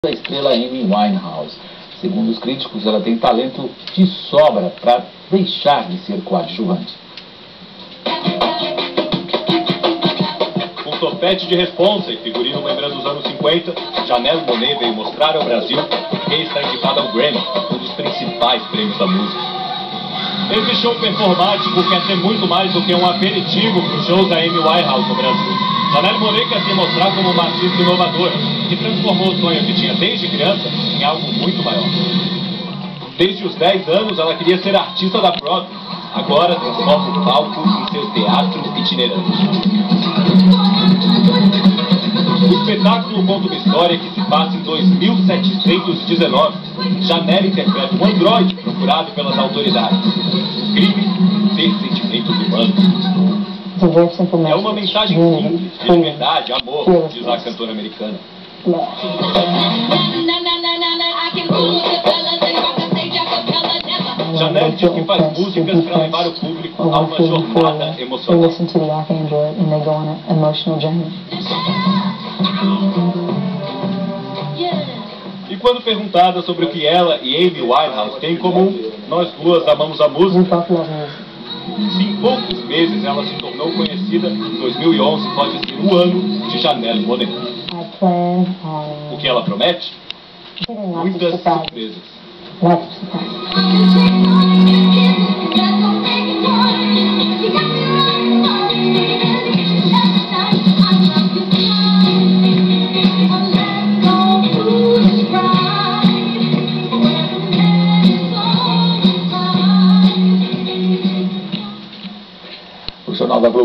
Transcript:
Da estrela Amy Winehouse. Segundo os críticos, ela tem talento de sobra para deixar de ser coadjuvante. Com topete de responsa e figurino lembrando os anos 50, Janelle Monáe veio mostrar ao Brasil que está indicada ao Grammy, um dos principais prêmios da música. Esse show performático quer ser muito mais do que um aperitivo para os shows da Amy Winehouse no Brasil. Janelle Monáe quer se mostrar como uma artista inovadora, que transformou o sonho que tinha desde criança em algo muito maior. Desde os 10 anos, ela queria ser artista da Broadway. Agora transforma o palco em seu teatro itinerante. O espetáculo conta uma história que se passa em 2719. Janelle interpreta um androide procurado pelas autoridades. O crime, ter sentimentos humanos. É uma mensagem simples, de liberdade, amor, diz a cantora americana. Janelle diz que faz músicas para levar o público a uma jornada emocional. E quando perguntada sobre o que ela e Amy Winehouse têm em comum, nós duas amamos a música. Se em poucos meses ela se tornou conhecida, 2011 pode ser o ano de Janelle Monáe. O que ela promete? Muitas surpresas.